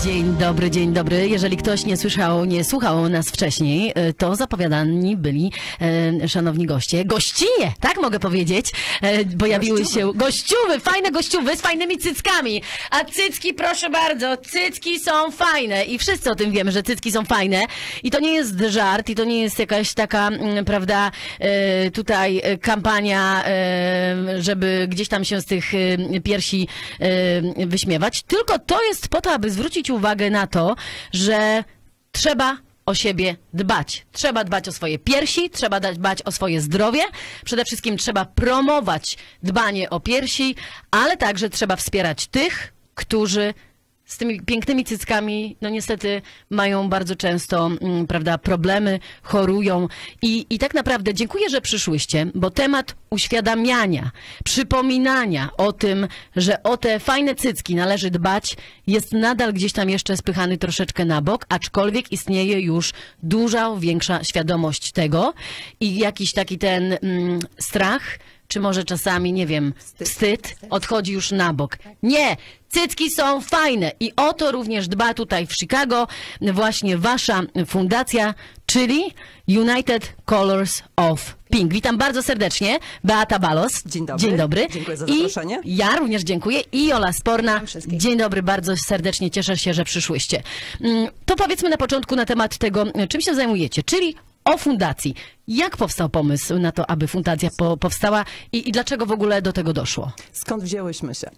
Dzień dobry, dzień dobry. Jeżeli ktoś nie słuchał nas wcześniej, to zapowiadani byli szanowni goście. Gościnie, tak mogę powiedzieć. Pojawiły się gościuwy, fajne gościuwy z fajnymi cyckami. A cycki, proszę bardzo, cycki są fajne. I wszyscy o tym wiemy, że cycki są fajne. I to nie jest żart, i to nie jest jakaś taka, prawda, tutaj kampania, żeby gdzieś tam się z tych piersi wyśmiewać. Tylko to jest po to, aby zwrócić uwagę na to, że trzeba o siebie dbać. Trzeba dbać o swoje piersi, trzeba dbać o swoje zdrowie. Przede wszystkim trzeba promować dbanie o piersi, ale także trzeba wspierać tych, którzy z tymi pięknymi cyckami, no niestety mają bardzo często, prawda, problemy, chorują. I tak naprawdę dziękuję, że przyszłyście, bo temat uświadamiania, przypominania o tym, że o te fajne cycki należy dbać, jest nadal gdzieś tam jeszcze spychany troszeczkę na bok, aczkolwiek istnieje już duża, większa świadomość tego i jakiś taki ten strach, czy może czasami, nie wiem, wstyd odchodzi już na bok. Nie! Cycki są fajne i o to również dba tutaj w Chicago właśnie wasza fundacja, czyli United Colors of Pink. Witam bardzo serdecznie. Beata Balos. Dzień dobry. Dzień dobry. Dziękuję za zaproszenie. I ja również dziękuję. I Jola Sporna. Dzień dobry, bardzo serdecznie cieszę się, że przyszłyście. To powiedzmy na początku na temat tego, czym się zajmujecie, czyli o fundacji. Jak powstał pomysł na to, aby fundacja powstała i dlaczego w ogóle do tego doszło? Skąd wzięłyśmy się?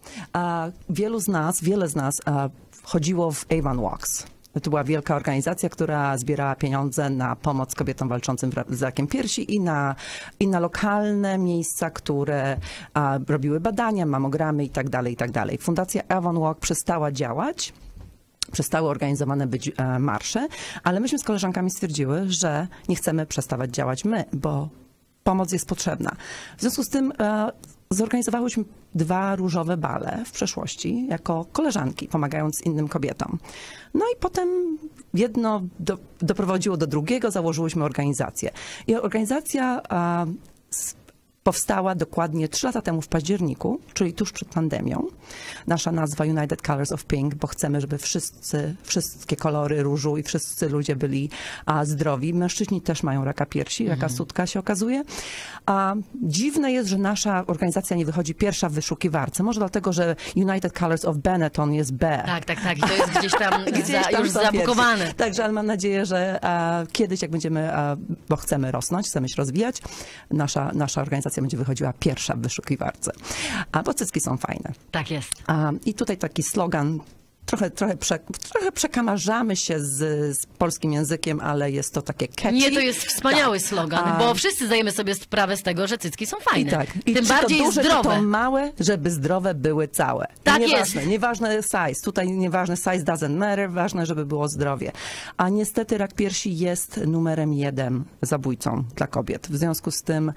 Wiele z nas chodziło w Avon Walks. To była wielka organizacja, która zbierała pieniądze na pomoc kobietom walczącym z rakiem piersi i na lokalne miejsca, które robiły badania, mamogramy i tak dalej. Fundacja Avon Walk przestała działać. Przestały organizowane być marsze, ale myśmy z koleżankami stwierdziły, że nie chcemy przestawać działać my, bo pomoc jest potrzebna. W związku z tym zorganizowałyśmy 2 różowe bale w przeszłości jako koleżanki, pomagając innym kobietom. No i potem jedno doprowadziło do drugiego, założyłyśmy organizację. I organizacja powstała dokładnie 3 lata temu w październiku, czyli tuż przed pandemią. Nasza nazwa United Colors of Pink, bo chcemy, żeby wszystkie kolory różu i wszyscy ludzie byli zdrowi. Mężczyźni też mają raka piersi, raka sutka się okazuje. Dziwne jest, że nasza organizacja nie wychodzi pierwsza w wyszukiwarce. Może dlatego, że United Colors of Benetton jest B. Tak. I to jest gdzieś tam, już zabukowane. Także ale mam nadzieję, że kiedyś, jak będziemy, bo chcemy rosnąć, chcemy się rozwijać, nasza organizacja będzie wychodziła pierwsza w wyszukiwarce. Bo cycki są fajne. Tak jest. I tutaj taki slogan, trochę przekamarzamy się z polskim językiem, ale jest to takie catchy. Nie, to jest wspaniały slogan, bo wszyscy zdajemy sobie sprawę z tego, że cycki są fajne. I tym bardziej to duże, zdrowe. Czy to małe, żeby zdrowe były całe. Tak nieważne, jest. Nieważne size. Tutaj nieważne size doesn't matter, ważne, żeby było zdrowie. A niestety rak piersi jest numerem 1 zabójcą dla kobiet. W związku z tym,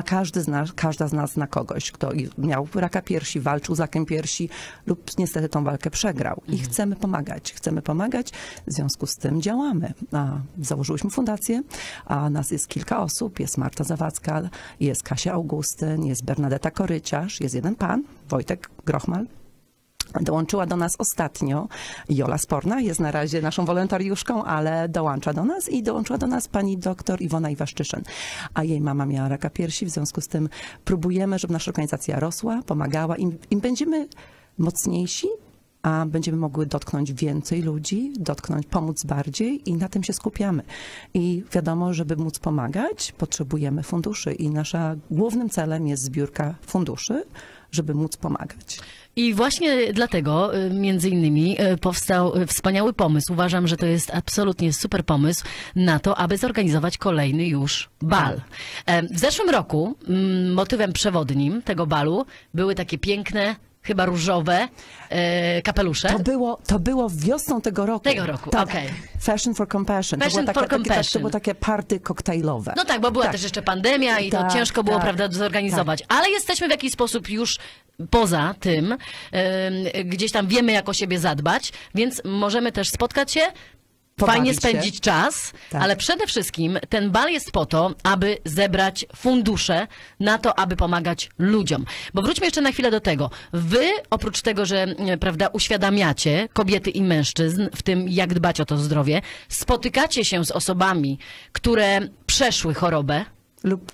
każda z nas zna kogoś, kto miał raka piersi, walczył z rakiem piersi lub niestety tą walkę przegrał. I chcemy pomagać, w związku z tym działamy. Założyłyśmy fundację, nas jest kilka osób, jest Marta Zawadzka, jest Kasia Augustyn, jest Bernadetta Koryciarz, jest jeden pan, Wojtek Grochmal. Dołączyła do nas ostatnio Jola Sporna, jest na razie naszą wolontariuszką, ale dołącza do nas i dołączyła do nas pani doktor Iwona Iwaszczyszyn. A jej mama miała raka piersi, w związku z tym próbujemy, żeby nasza organizacja rosła, pomagała. Im będziemy mocniejsi, a będziemy mogły dotknąć więcej ludzi, pomóc bardziej i na tym się skupiamy. I wiadomo, żeby móc pomagać, potrzebujemy funduszy i naszym głównym celem jest zbiórka funduszy, żeby móc pomagać. I właśnie dlatego między innymi powstał wspaniały pomysł. Uważam, że to jest absolutnie super pomysł na to, aby zorganizować kolejny już bal. W zeszłym roku motywem przewodnim tego balu były takie piękne, chyba różowe kapelusze. To było wiosną tego roku. Tak. okej. Fashion for Compassion. To było takie party koktajlowe. No tak, bo była też jeszcze pandemia i to ciężko było, prawda, zorganizować. Ale jesteśmy w jakiś sposób już poza tym, gdzieś tam wiemy, jak o siebie zadbać, więc możemy też spotkać się fajnie się. spędzić czas, Tak. ale przede wszystkim ten bal jest po to, aby zebrać fundusze na to, aby pomagać ludziom. Bo wróćmy jeszcze na chwilę do tego. Wy, oprócz tego, że prawda, uświadamiacie kobiety i mężczyzn w tym, jak dbać o to zdrowie, spotykacie się z osobami, które przeszły chorobę, Lub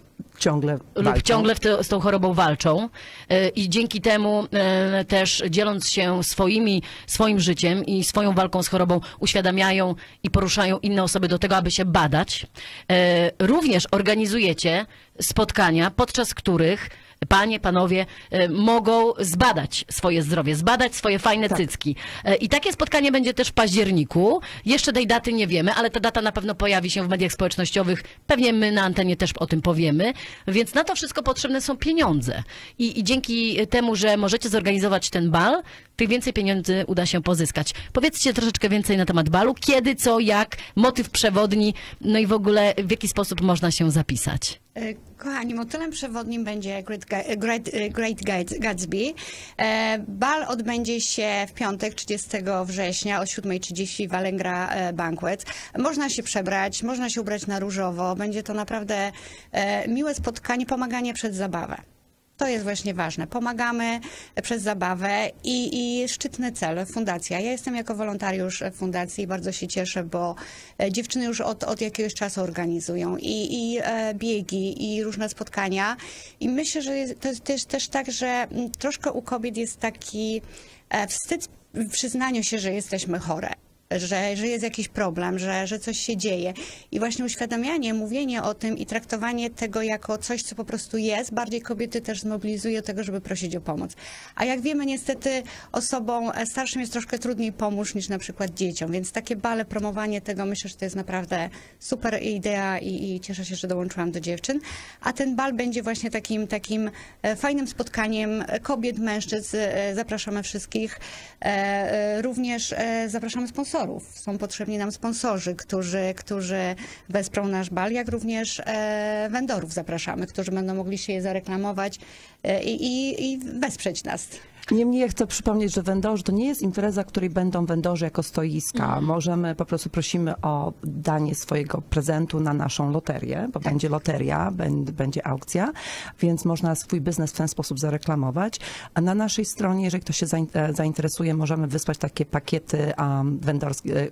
ciągle z tą chorobą walczą i dzięki temu też dzieląc się swoim życiem i swoją walką z chorobą uświadamiają i poruszają inne osoby do tego, aby się badać. Również organizujecie spotkania, podczas których panie, panowie mogą zbadać swoje zdrowie, zbadać swoje fajne cycki. I takie spotkanie będzie też w październiku. Jeszcze tej daty nie wiemy, ale ta data na pewno pojawi się w mediach społecznościowych. Pewnie my na antenie też o tym powiemy. Więc na to wszystko potrzebne są pieniądze. I dzięki temu, że możecie zorganizować ten bal, tych więcej pieniędzy uda się pozyskać. Powiedzcie troszeczkę więcej na temat balu. Kiedy, co, jak, motyw przewodni, no i w ogóle w jaki sposób można się zapisać. Kochani, motywem przewodnim będzie Great Gatsby. Bal odbędzie się w piątek, 30 września o 7:30 w Allegra Banquet. Można się przebrać, można się ubrać na różowo. Będzie to naprawdę miłe spotkanie, pomaganie przez zabawę. To jest właśnie ważne. Pomagamy przez zabawę i szczytny cel, fundacja. Ja jestem jako wolontariusz w fundacji i bardzo się cieszę, bo dziewczyny już od jakiegoś czasu organizują i biegi, i różne spotkania. I myślę, że to jest też tak, że troszkę u kobiet jest taki wstyd w przyznaniu się, że jesteśmy chore. Że jest jakiś problem, że coś się dzieje. I właśnie uświadamianie, mówienie o tym i traktowanie tego jako coś, co po prostu jest, bardziej kobiety też zmobilizuje do tego, żeby prosić o pomoc. A jak wiemy, niestety osobom starszym jest troszkę trudniej pomóc niż na przykład dzieciom, więc takie bale, promowanie tego, myślę, że to jest naprawdę super idea i cieszę się, że dołączyłam do dziewczyn. A ten bal będzie właśnie takim fajnym spotkaniem kobiet, mężczyzn. Zapraszamy wszystkich. Również zapraszamy sponsorów. Są potrzebni nam sponsorzy, którzy wesprą nasz bal, jak również vendorów zapraszamy, którzy będą mogli się zareklamować i wesprzeć nas. Niemniej ja chcę przypomnieć, że vendorzy to nie jest impreza, w której będą vendorzy jako stoiska. Możemy, po prostu prosimy o danie swojego prezentu na naszą loterię, bo będzie loteria, będzie aukcja, więc można swój biznes w ten sposób zareklamować. A na naszej stronie, jeżeli ktoś się zainteresuje, możemy wysłać takie pakiety vendorskie,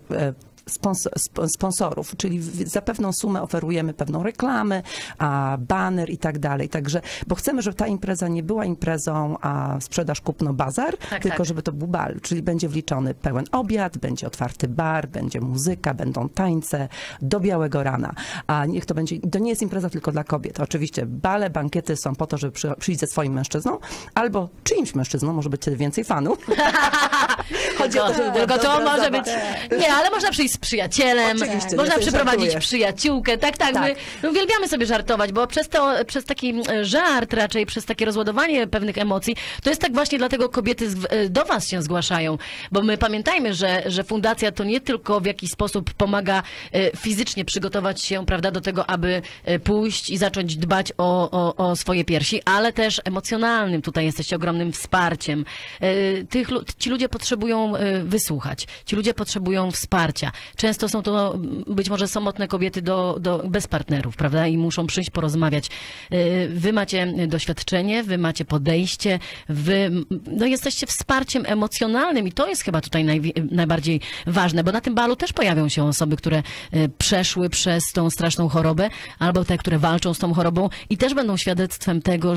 sponsorów, czyli za pewną sumę oferujemy pewną reklamę, baner i tak dalej. Także, bo chcemy, żeby ta impreza nie była imprezą sprzedaż, kupno, bazar, tylko żeby to był bal, czyli będzie wliczony pełen obiad, będzie otwarty bar, będzie muzyka, będą tańce do białego rana. A niech to będzie, to nie jest impreza tylko dla kobiet. Oczywiście bale, bankiety są po to, żeby przyjść ze swoim mężczyzną, albo czyimś mężczyzną, może być wtedy więcej fanów. Chodzi o to, żeby tylko to może być. Nie, ale można przyjść z przyjacielem, Oczywiście, można ja przyprowadzić żartuję. przyjaciółkę. Tak. My uwielbiamy sobie żartować, bo przez taki żart, raczej przez takie rozładowanie pewnych emocji, to jest tak właśnie dlatego kobiety do was się zgłaszają. Bo my pamiętajmy, że fundacja to nie tylko w jakiś sposób pomaga fizycznie przygotować się, prawda, do tego, aby pójść i zacząć dbać o swoje piersi, ale też emocjonalnym. Tutaj jesteście ogromnym wsparciem. Ci ludzie potrzebują wysłuchać. Ci ludzie potrzebują wsparcia. Często są to być może samotne kobiety bez partnerów, prawda? I muszą przyjść porozmawiać. Wy macie doświadczenie, wy macie podejście, wy jesteście wsparciem emocjonalnym i to jest chyba tutaj najbardziej ważne, bo na tym balu też pojawią się osoby, które przeszły przez tą straszną chorobę, albo te, które walczą z tą chorobą i też będą świadectwem tego,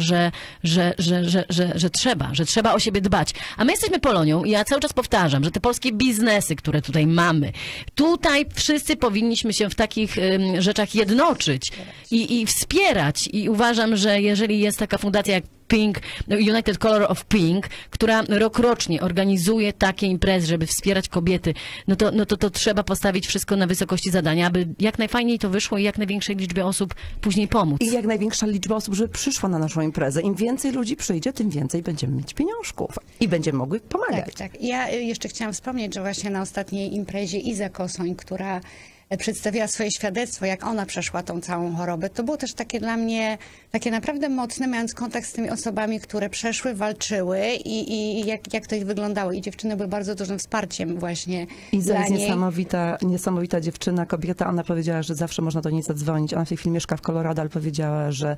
że trzeba o siebie dbać. A my jesteśmy Polonią i ja cały czas powtarzam, że te polskie biznesy, które tutaj mamy, tutaj wszyscy powinniśmy się w takich rzeczach jednoczyć i wspierać. I uważam, że jeżeli jest taka fundacja jak United Color of Pink, która rokrocznie organizuje takie imprezy, żeby wspierać kobiety, to trzeba postawić wszystko na wysokości zadania, aby jak najfajniej to wyszło i jak największej liczbie osób później pomóc. I jak największa liczba osób, żeby przyszła na naszą imprezę. Im więcej ludzi przyjdzie, tym więcej będziemy mieć pieniążków i będziemy mogły pomagać. Tak. Ja jeszcze chciałam wspomnieć, że właśnie na ostatniej imprezie Iza Kosoń, która przedstawiła swoje świadectwo, jak ona przeszła tą całą chorobę. To było też takie dla mnie, takie naprawdę mocne, mając kontakt z tymi osobami, które przeszły, walczyły i jak to ich wyglądało. I dziewczyny były bardzo dużym wsparciem właśnie Iza dla jest niej. niesamowita dziewczyna, kobieta. Ona powiedziała, że zawsze można do niej zadzwonić. Ona w tej chwili mieszka w Colorado, ale powiedziała, że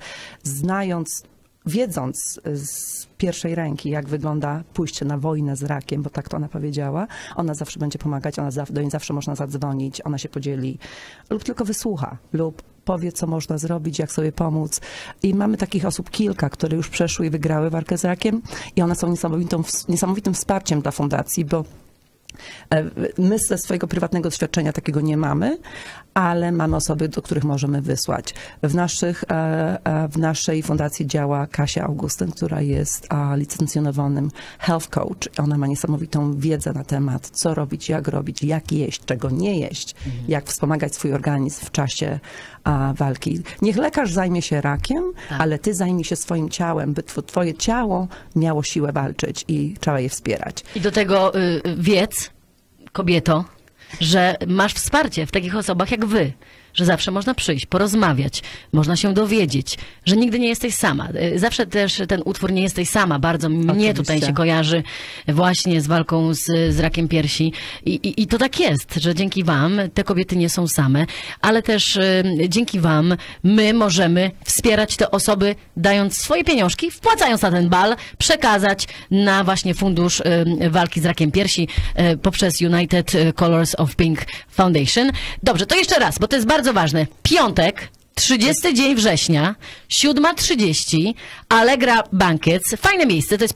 wiedząc z pierwszej ręki, jak wygląda pójście na wojnę z rakiem, bo tak to ona powiedziała, ona zawsze będzie pomagać, do niej zawsze można zadzwonić, ona się podzieli lub tylko wysłucha, lub powie, co można zrobić, jak sobie pomóc. I mamy takich osób kilka, które już przeszły i wygrały walkę z rakiem i one są niesamowitym wsparciem dla fundacji, bo my ze swojego prywatnego doświadczenia takiego nie mamy, ale mamy osoby, do których możemy wysłać. W naszej fundacji działa Kasia Augustyn, która jest licencjonowanym health coach. Ona ma niesamowitą wiedzę na temat, co robić, jak jeść, czego nie jeść, jak wspomagać swój organizm w czasie walki. Niech lekarz zajmie się rakiem, ale ty zajmij się swoim ciałem, by twoje ciało miało siłę walczyć i trzeba je wspierać. I do tego wiedz, kobieto, że masz wsparcie w takich osobach jak wy, że zawsze można przyjść, porozmawiać, można się dowiedzieć, że nigdy nie jesteś sama. Zawsze też ten utwór Nie jesteś sama bardzo mnie Oczywiście. tutaj się kojarzy właśnie z walką z rakiem piersi. I to tak jest, że dzięki wam te kobiety nie są same, ale też dzięki wam my możemy wspierać te osoby, dając swoje pieniążki, wpłacając na ten bal, przekazać na właśnie fundusz walki z rakiem piersi poprzez United Colors of Pink Foundation. Dobrze, to jeszcze raz, bo to jest bardzo ważne. Piątek, 30 dzień września, 7:30, Allegra Banquets. Fajne miejsce, to jest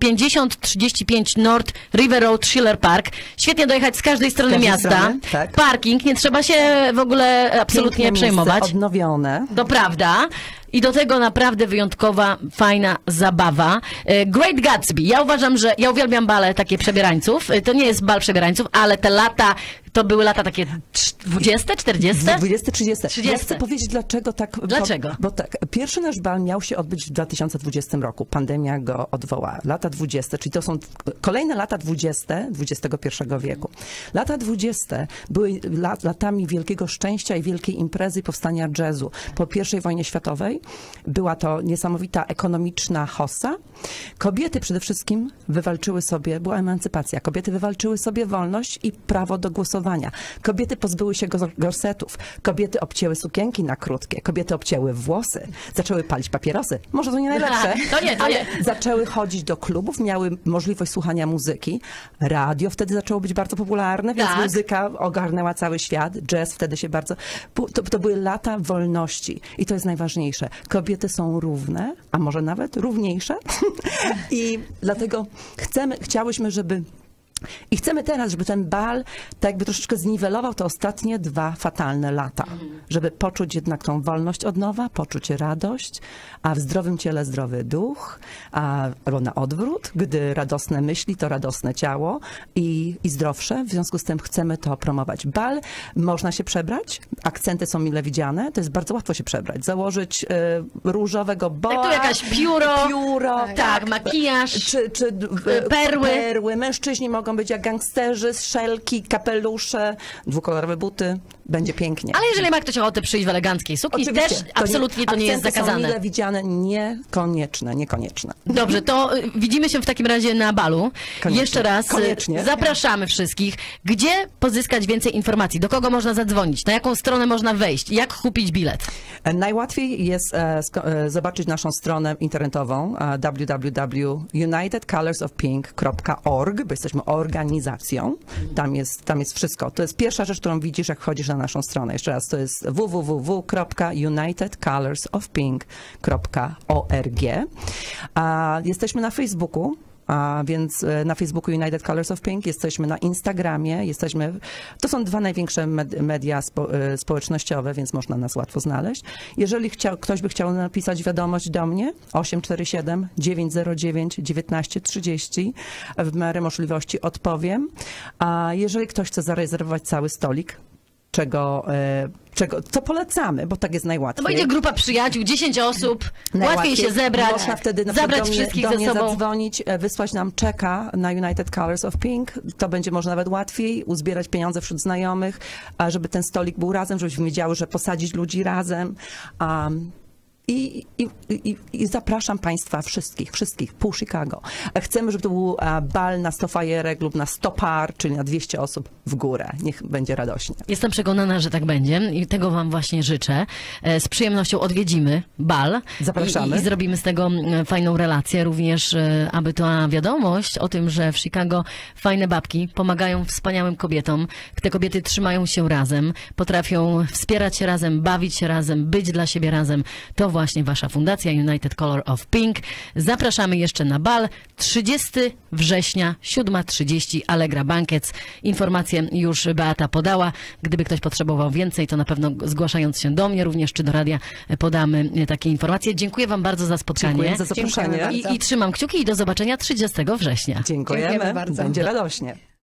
5035 North River Road, Schiller Park. Świetnie dojechać z każdej strony miasta. strony, tak. Parking, nie trzeba się w ogóle absolutnie Piękne przejmować. miejsce, odnowione. To prawda. I do tego naprawdę wyjątkowa, fajna zabawa. Great Gatsby. Ja uważam, że ja uwielbiam bale takie przebierańców. To nie jest bal przebierańców, ale te lata, to były lata takie 20, 40? 20-30. Ja chcę powiedzieć, dlaczego tak. Dlaczego? Bo tak, pierwszy nasz bal miał się odbyć w 2020 roku. Pandemia go odwołała. Lata 20, czyli to są kolejne lata 20 XXI wieku. Lata 20 były latami wielkiego szczęścia i wielkiej imprezy powstania jazzu. Po I wojnie światowej była to niesamowita ekonomiczna hossa. Kobiety przede wszystkim wywalczyły sobie, była emancypacja, kobiety wywalczyły sobie wolność i prawo do głosowania. Kobiety pozbyły się gorsetów, kobiety obcięły sukienki na krótkie, kobiety obcięły włosy, zaczęły palić papierosy. Może to nie najlepsze, To nie. zaczęły chodzić do klubów, miały możliwość słuchania muzyki. Radio wtedy zaczęło być bardzo popularne, więc Tak. muzyka ogarnęła cały świat. Jazz wtedy się bardzo... To były lata wolności i to jest najważniejsze. Kobiety są równe, a może nawet równiejsze i dlatego chciałyśmy, żeby... I chcemy teraz, żeby ten bal tak jakby troszeczkę zniwelował te ostatnie 2 fatalne lata. Żeby poczuć jednak tą wolność od nowa, poczuć radość, a w zdrowym ciele zdrowy duch, albo na odwrót, gdy radosne myśli to radosne ciało i zdrowsze. W związku z tym chcemy to promować. Bal można się przebrać, akcenty są mile widziane, to jest bardzo łatwo się przebrać. Założyć różowego boa. Tak, tu jakaś pióro, tak, makijaż, czy perły. Mężczyźni mogą być jak gangsterzy, szelki, kapelusze, dwukolorowe buty. Będzie pięknie. Ale jeżeli ma ktoś ochotę przyjść w eleganckiej sukni, Oczywiście, też absolutnie to nie jest akcenty są zakazane. mile widziane, niekonieczne. Dobrze, to widzimy się w takim razie na balu. Koniecznie. Jeszcze raz Koniecznie. zapraszamy wszystkich. Gdzie pozyskać więcej informacji? Do kogo można zadzwonić? Na jaką stronę można wejść? Jak kupić bilet? Najłatwiej jest zobaczyć naszą stronę internetową www.unitedcolorsofpink.org, bo jesteśmy organizacją. Tam jest wszystko. To jest pierwsza rzecz, którą widzisz, jak wchodzisz na naszą stronę. Jeszcze raz, to jest www.unitedcolorsofpink.org. Jesteśmy na Facebooku. Więc na Facebooku United Colors of Pink, jesteśmy na Instagramie, to są 2 największe media społecznościowe, więc można nas łatwo znaleźć. Jeżeli ktoś by chciał napisać wiadomość do mnie, 847-909-1930, w miarę możliwości odpowiem. A jeżeli ktoś chce zarezerwować cały stolik, co polecamy, bo tak jest No najłatwiej. bo idzie grupa przyjaciół, 10 osób, łatwiej się zebrać, Można wtedy zabrać wszystkich do ze mnie sobą. zadzwonić, wysłać nam czeka na United Colors of Pink. To będzie może nawet łatwiej, uzbierać pieniądze wśród znajomych, żeby ten stolik był razem, żebyśmy wiedziały, że posadzić ludzi razem. I zapraszam Państwa wszystkich, pół Chicago. Chcemy, żeby to był bal na 100 fajerek lub na 100 par, czyli na 200 osób w górę. Niech będzie radośnie. Jestem przekonana, że tak będzie i tego Wam właśnie życzę. Z przyjemnością odwiedzimy bal. Zapraszamy. I zrobimy z tego fajną relację. Również, aby ta wiadomość o tym, że w Chicago fajne babki pomagają wspaniałym kobietom. Te kobiety trzymają się razem, potrafią wspierać się razem, bawić się razem, być dla siebie razem. To właśnie Wasza fundacja United Color of Pink. Zapraszamy jeszcze na bal 30 września, 7:30 Allegra Banquets. Informacje już Beata podała. Gdyby ktoś potrzebował więcej, to na pewno zgłaszając się do mnie, również czy do radia, podamy takie informacje. Dziękuję Wam bardzo za spotkanie. Dziękuję za zaproszenie. Dziękujemy bardzo. I trzymam kciuki i do zobaczenia 30 września. Dziękujemy. Dziękujemy bardzo. Będzie radośnie.